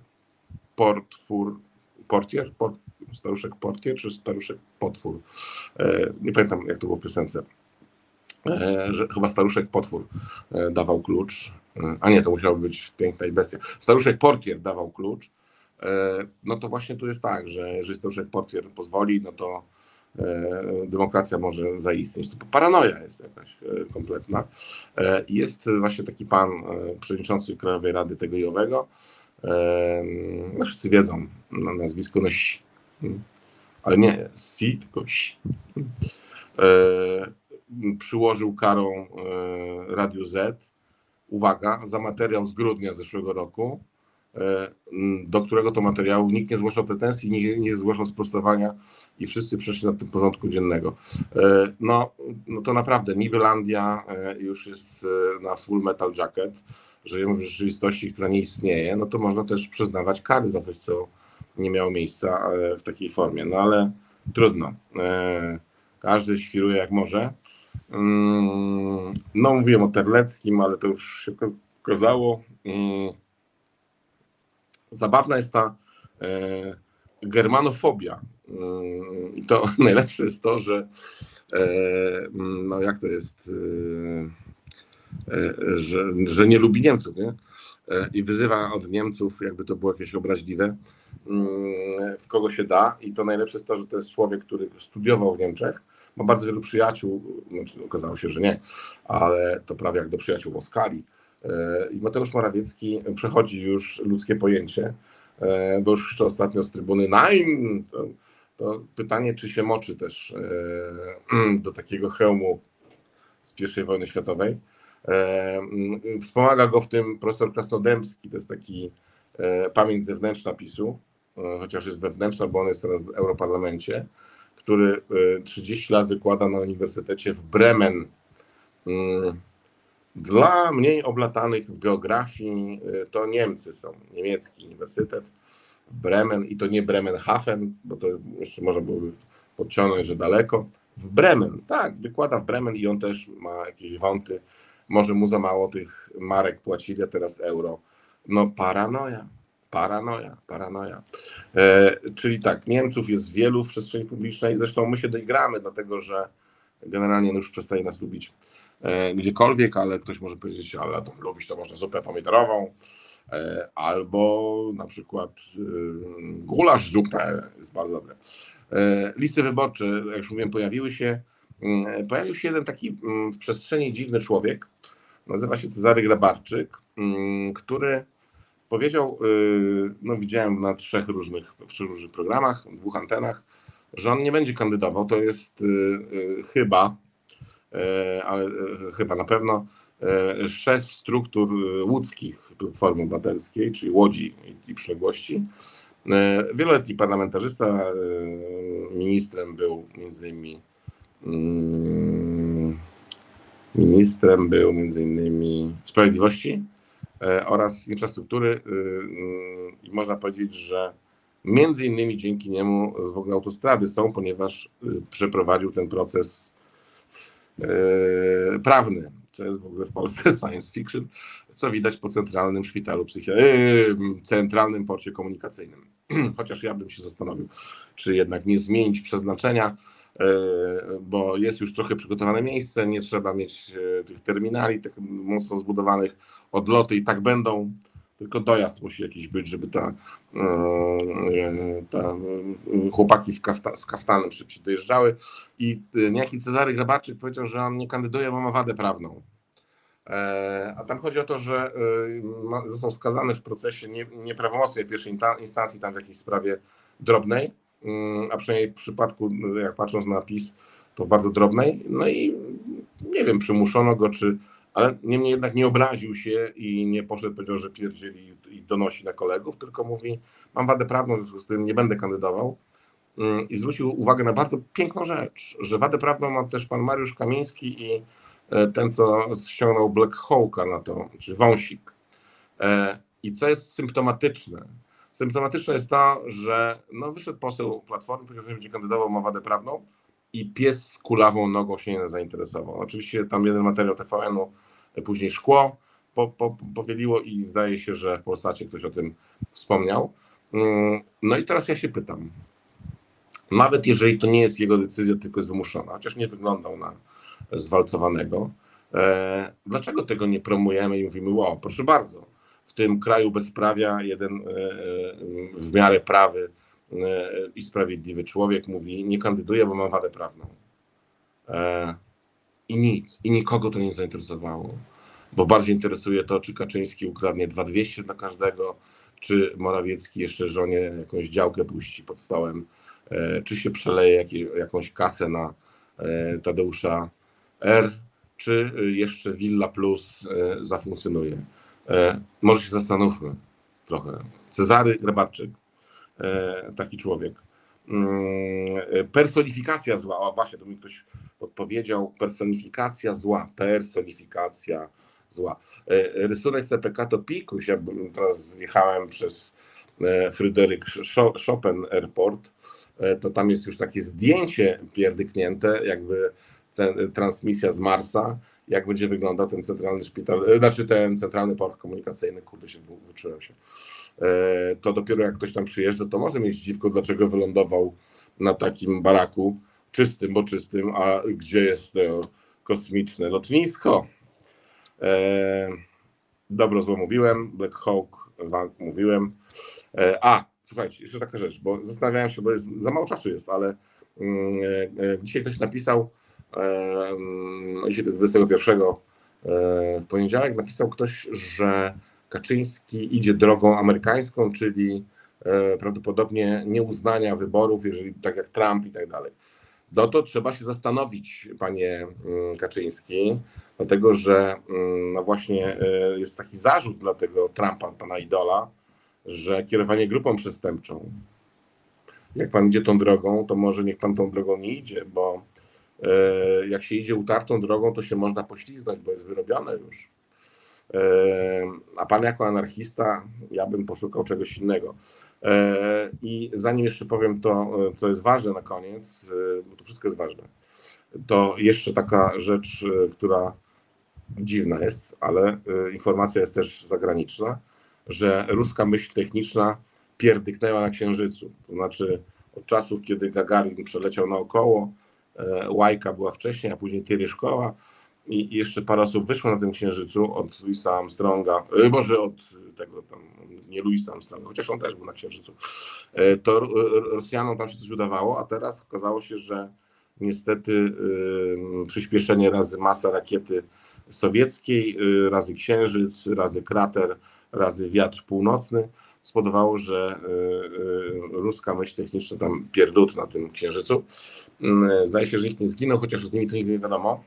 staruszek portier, czy staruszek potwór? Nie pamiętam, jak to było w piosence. Że chyba staruszek potwór dawał klucz, a nie, to musiało być Piękna i Bestia. Staruszek portier dawał klucz. No to właśnie tu jest tak, że jeżeli staruszek portier pozwoli, no to demokracja może zaistnieć. To paranoja jest jakaś kompletna. Jest właśnie taki pan przewodniczący Krajowej Rady tego i owego. No wszyscy wiedzą nazwisko, no Si, ale nie Si, tylko Si. Przyłożył karą Radiu Z, uwaga, za materiał z grudnia zeszłego roku, do którego to materiału nikt nie zgłaszał pretensji, nie zgłaszał sprostowania i wszyscy przeszli na tym porządku dziennego. No to naprawdę Nibylandia już jest na full metal jacket, żyjemy w rzeczywistości, która nie istnieje, no to można też przyznawać kary za coś, co nie miało miejsca w takiej formie, no ale trudno. Każdy świruje jak może. No mówiłem o Terleckim, ale to już się okazało. Zabawna jest ta germanofobia. To najlepsze jest to, że no jak to jest, że nie lubi Niemców, nie? I wyzywa od Niemców, jakby to było jakieś obraźliwe, w kogo się da. I to najlepsze jest to, że to jest człowiek, który studiował w Niemczech, ma bardzo wielu przyjaciół, znaczy okazało się, że nie, ale to prawie jak do przyjaciół Moskali. I Mateusz Morawiecki przechodzi już ludzkie pojęcie, bo już jeszcze ostatnio z trybuny Nein, to pytanie, czy się moczy też do takiego hełmu z I wojny światowej. Wspomaga go w tym profesor Krasnodębski, to jest taki pamięć zewnętrzna PiS-u, chociaż jest wewnętrzna, bo on jest teraz w Europarlamencie, który 30 lat wykłada na Uniwersytecie w Bremen. Dla mniej oblatanych w geografii to Niemcy są, niemiecki uniwersytet w Bremen i to nie Bremenhaven, bo to jeszcze można byłoby podciągnąć, że daleko. W Bremen, tak, wykłada w Bremen i on też ma jakieś wąty. Może mu za mało tych marek płacili, a teraz euro. No paranoja. Czyli tak, Niemców jest wielu w przestrzeni publicznej, zresztą my się doigramy, dlatego że generalnie już przestaje nas lubić gdziekolwiek, ale ktoś może powiedzieć, ale to lubić to można zupę pomidorową, albo na przykład gulasz zupę, jest bardzo dobre. Listy wyborcze, jak już mówiłem, pojawił się jeden taki w przestrzeni dziwny człowiek, nazywa się Cezary Grabarczyk, który powiedział, no widziałem na w 3 różnych programach, 2 antenach, że on nie będzie kandydował, to jest chyba, ale chyba na pewno, szef struktur łódzkich Platformy Obywatelskiej, czyli Łodzi i przyległości. Wieloletni parlamentarzysta, ministrem był między innymi sprawiedliwości oraz infrastruktury i można powiedzieć, że między innymi dzięki niemu w ogóle autostrady są, ponieważ przeprowadził ten proces prawny, co jest w ogóle w Polsce science fiction, co widać po centralnym szpitalu centralnym porcie komunikacyjnym. Chociaż ja bym się zastanowił, czy jednak nie zmienić przeznaczenia, bo jest już trochę przygotowane miejsce, nie trzeba mieć tych terminali tak mocno zbudowanych, odloty i tak będą, tylko dojazd musi jakiś być, żeby chłopaki z kaftanem szybciej dojeżdżały. I niejaki Cezary Grabarczyk powiedział, że on nie kandyduje, bo ma wadę prawną. A tam chodzi o to, że został skazany w procesie nieprawomocnej pierwszej instancji, tam w jakiejś sprawie drobnej, a przynajmniej w przypadku, jak patrząc na PiS, to bardzo drobnej. No i nie wiem, przymuszono go, ale niemniej jednak nie obraził się i nie poszedł, powiedział, że pierdzieli i donosi na kolegów, tylko mówi, mam wadę prawną, w związku z tym nie będę kandydował. I zwrócił uwagę na bardzo piękną rzecz, że wadę prawną ma też pan Mariusz Kamiński i ten, co ściągnął Black Hawka na to, czy wąsik. I co jest symptomatyczne? Symptomatyczne jest to, że wyszedł poseł Platformy, powiedział, że nie będzie kandydował, ma wadę prawną i pies z kulawą nogą się nie zainteresował. Oczywiście tam jeden materiał TVN-u, później Szkło powieliło i zdaje się, że w Polsacie ktoś o tym wspomniał. No i teraz ja się pytam, nawet jeżeli to nie jest jego decyzja, tylko jest wymuszona, chociaż nie wyglądał na zwalcowanego, dlaczego tego nie promujemy i mówimy, wow, proszę bardzo, w tym kraju bezprawia jeden w miarę prawy i sprawiedliwy człowiek mówi, nie kandyduje, bo ma wadę prawną. I nic. I nikogo to nie zainteresowało. Bo bardziej interesuje to, czy Kaczyński ukradnie 2200 dla każdego, czy Morawiecki jeszcze żonie jakąś działkę puści pod stołem, czy się przeleje jakąś kasę na Tadeusza R., czy jeszcze Villa Plus zafunkcjonuje. Może się zastanówmy trochę. Cezary Grabarczyk, taki człowiek. Personifikacja zła, o właśnie, to mi ktoś podpowiedział, personifikacja zła. Rysunek CPK to pikuś, ja teraz zjechałem przez Fryderyk Chopin Airport, to tam jest już takie zdjęcie pierdyknięte, jakby transmisja z Marsa, jak będzie wyglądał ten centralny szpital, znaczy ten centralny port komunikacyjny, kurde się wyczułem się. To dopiero jak ktoś tam przyjeżdża, to może mieć dziwko, dlaczego wylądował na takim baraku czystym, a gdzie jest to kosmiczne lotnisko. Dobro zło mówiłem, Black Hawk mówiłem. Słuchajcie, jeszcze taka rzecz, bo zastanawiałem się, bo za mało czasu jest, ale Dzisiaj ktoś napisał, dzisiaj to jest 21 w poniedziałek, napisał ktoś, że Kaczyński idzie drogą amerykańską, czyli prawdopodobnie nieuznania wyborów, jeżeli tak jak Trump i tak dalej. No to trzeba się zastanowić, panie Kaczyński, dlatego że no właśnie jest taki zarzut dla tego Trumpa, pana idola, że kierowanie grupą przestępczą. Jak pan idzie tą drogą, to może niech pan tą drogą nie idzie, bo jak się idzie utartą drogą, to się można poślizgnąć, bo jest wyrobione już. A pan jako anarchista, ja bym poszukał czegoś innego. I zanim jeszcze powiem to, co jest ważne na koniec, bo to wszystko jest ważne, to jeszcze taka rzecz, która dziwna jest, ale informacja jest też zagraniczna, że ruska myśl techniczna pierdyknęła na Księżycu. To znaczy od czasu, kiedy Gagarin przeleciał naokoło, Łajka była wcześniej, a później Teryszkowa i jeszcze parę osób wyszło na tym Księżycu od Louisa Armstronga, może od tego tam, nie Louisa Armstronga, chociaż on też był na Księżycu, to Rosjanom tam się coś udawało, a teraz okazało się, że niestety przyspieszenie razy masa rakiety sowieckiej, razy Księżyc, razy krater, razy wiatr północny spowodowało, że ruska myśl techniczna tam pierdut na tym Księżycu. Zdaje się, że nikt nie zginął, chociaż z nimi to nigdy nie wiadomo.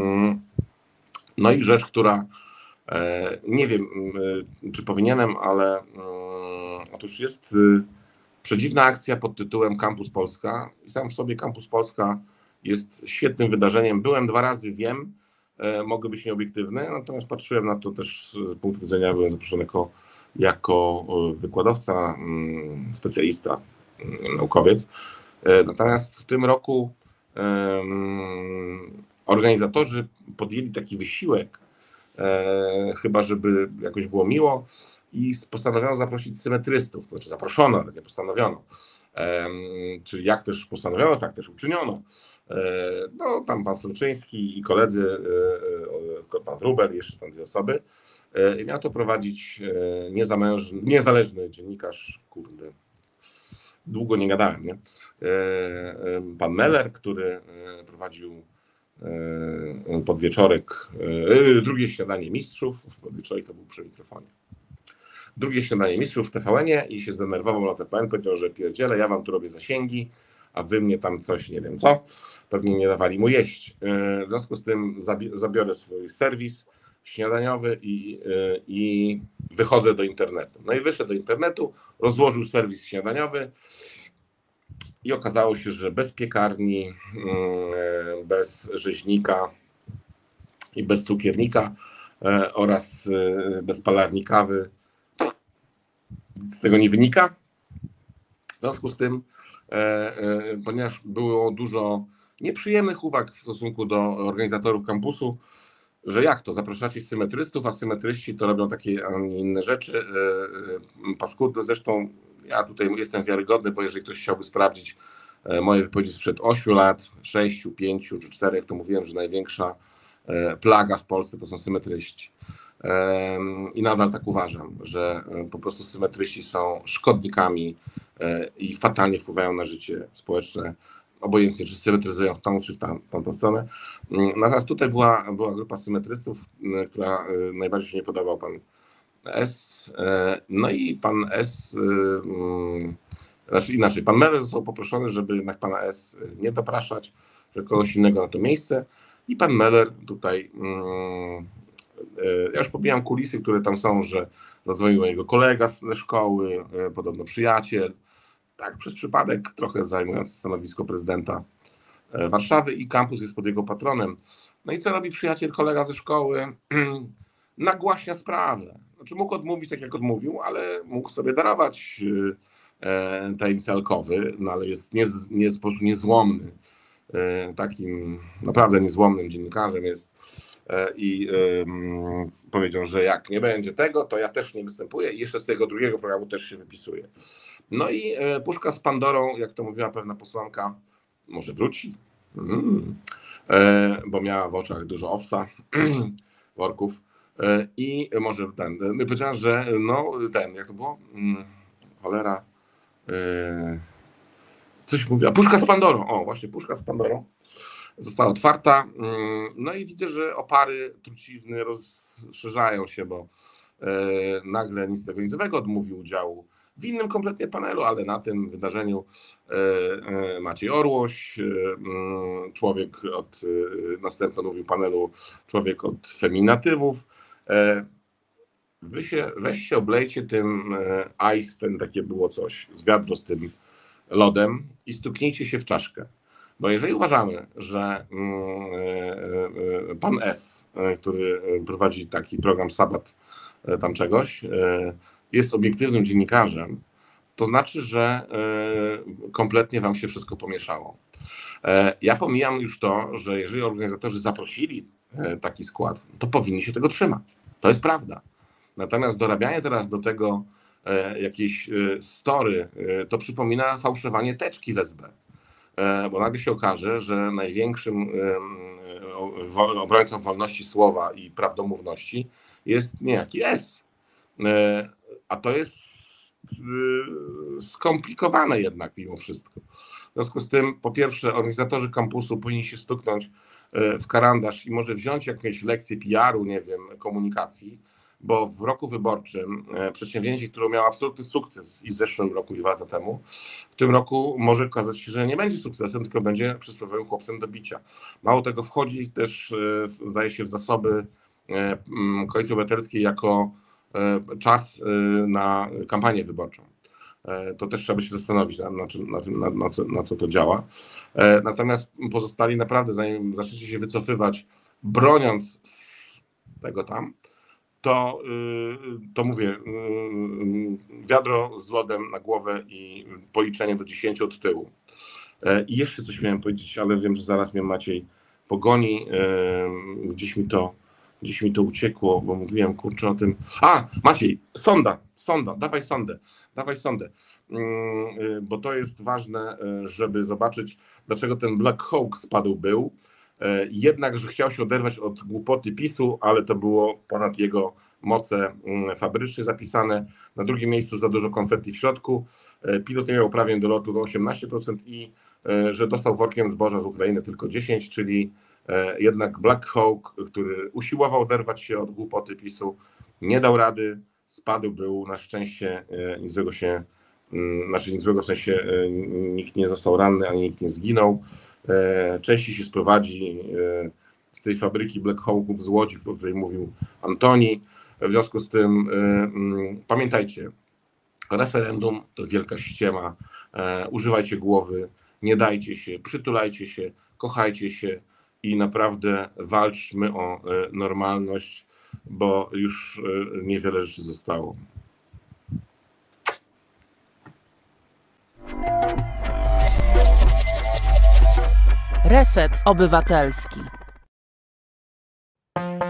No i rzecz, która nie wiem, czy powinienem, ale otóż jest przedziwna akcja pod tytułem Campus Polska i sam w sobie Campus Polska jest świetnym wydarzeniem. Byłem 2 razy, wiem, mogę być nieobiektywny, natomiast patrzyłem na to też z punktu widzenia, byłem zaproszony jako wykładowca, specjalista, naukowiec. Natomiast w tym roku organizatorzy podjęli taki wysiłek, chyba żeby jakoś było miło, i postanowiono zaprosić symetrystów, to znaczy zaproszono, ale nie postanowiono. Czyli jak też postanowiono, tak też uczyniono. No tam pan Sroczyński i koledzy, pan Wróbel, jeszcze tam 2 osoby. I miał to prowadzić niezależny dziennikarz, kurde, długo nie gadałem, nie? Pan Meller, który prowadził podwieczorek, drugie śniadanie mistrzów, podwieczorek to był przy mikrofonie. Drugie śniadanie mistrzów w TVN-ie i się zdenerwował na TVN, powiedział, że pierdzielę, ja wam tu robię zasięgi, a wy mnie tam coś, nie wiem co, pewnie nie dawali mu jeść. W związku z tym zabiorę swój serwis śniadaniowy i wychodzę do internetu. No i wyszedł do internetu, rozłożył serwis śniadaniowy i okazało się, że bez piekarni, bez rzeźnika i bez cukiernika oraz bez palarni kawy z tego nie wynika. W związku z tym, ponieważ było dużo nieprzyjemnych uwag w stosunku do organizatorów kampusu, że jak to, zapraszacie symetrystów, a symetryści to robią takie, a nie inne rzeczy, paskudne. Zresztą ja tutaj jestem wiarygodny, bo jeżeli ktoś chciałby sprawdzić moje wypowiedzi sprzed 8 lat, 6, 5 czy 4, to mówiłem, że największa plaga w Polsce to są symetryści. I nadal tak uważam, że po prostu symetryści są szkodnikami i fatalnie wpływają na życie społeczne, obojętnie czy symetryzują w tą czy w tamtą stronę. Natomiast tutaj była grupa symetrystów, która najbardziej się nie podobał pan S. No i pan S, znaczy inaczej, pan Meller został poproszony, żeby jednak pana S nie dopraszać, że kogoś innego na to miejsce. I pan Meller tutaj, ja już pobijam kulisy, które tam są, że zadzwonił jego kolega ze szkoły, podobno przyjaciel, tak przez przypadek trochę zajmujący stanowisko prezydenta Warszawy i kampus jest pod jego patronem. No i co robi przyjaciel, kolega ze szkoły? Nagłaśnia sprawę. Znaczy mógł odmówić tak jak odmówił, ale mógł sobie darować tajemnicy alkowy, no ale jest w sposób niezłomny. Takim naprawdę niezłomnym dziennikarzem jest i powiedział, że jak nie będzie tego, to ja też nie występuję i jeszcze z tego drugiego programu też się wypisuję. No i puszka z Pandorą, jak to mówiła pewna posłanka, może wróci, bo miała w oczach dużo owsa, worków i może powiedziała, że no jak to było, cholera, Coś mówiła. Puszka z Pandorą. O, właśnie puszka z Pandorą została otwarta. No i widzę, że opary trucizny rozszerzają się, bo nagle nic tego nicowego odmówił udziału w innym kompletnie panelu, ale na tym wydarzeniu Maciej Orłoś, człowiek od, następno mówił panelu, człowiek od feminatywów. Weźcie, oblejcie tym ice, ten takie było coś, z wiadro z tym lodem i stuknijcie się w czaszkę. Bo jeżeli uważamy, że pan S, który prowadzi taki program Sabat tam czegoś, jest obiektywnym dziennikarzem, to znaczy, że kompletnie wam się wszystko pomieszało. Ja pomijam już to, że jeżeli organizatorzy zaprosili taki skład, to powinni się tego trzymać. To jest prawda. Natomiast dorabianie teraz do tego jakieś story, to przypomina fałszowanie teczki w SB. Bo nagle się okaże, że największym obrońcą wolności słowa i prawdomówności jest niejaki S. A to jest skomplikowane jednak mimo wszystko. W związku z tym, po pierwsze, organizatorzy kampusu powinni się stuknąć w karandasz i może wziąć jakieś lekcje PR-u, nie wiem, komunikacji, bo w roku wyborczym przedsięwzięcie, które miało absolutny sukces i w zeszłym roku, i 2 lata temu, w tym roku może okazać się, że nie będzie sukcesem, tylko będzie przysłowiowym chłopcem do bicia. Mało tego, wchodzi też, zdaje się, w zasoby Koalicji Obywatelskiej jako czas na kampanię wyborczą. To też trzeba by się zastanowić, na co to działa. Natomiast pozostali naprawdę, zanim zaczniecie się wycofywać, broniąc tego tam, to mówię, wiadro z lodem na głowę i policzenie do 10 od tyłu. I jeszcze coś miałem powiedzieć, ale wiem, że zaraz mnie Maciej pogoni. Gdzieś mi to uciekło, bo mówiłem, kurczę, o tym. Maciej, sonda, dawaj sondę. Bo to jest ważne, żeby zobaczyć, dlaczego ten Black Hawk spadł był. Jednak, że chciał się oderwać od głupoty PiS-u, ale to było ponad jego moce fabrycznie zapisane. Na drugim miejscu za dużo konfetti w środku. Pilot nie miał uprawnień do lotu do 18% i że dostał workiem zboża z Ukrainy tylko 10%, czyli jednak Black Hawk, który usiłował oderwać się od głupoty PiS-u, nie dał rady, spadł, był na szczęście nic złego w sensie nikt nie został ranny, ani nikt nie zginął. Części się sprowadzi z tej fabryki Black Hawków z Łodzi, o której mówił Antoni. W związku z tym pamiętajcie, referendum to wielka ściema, używajcie głowy, nie dajcie się, przytulajcie się, kochajcie się i naprawdę walczmy o normalność, bo już niewiele rzeczy zostało. Reset Obywatelski.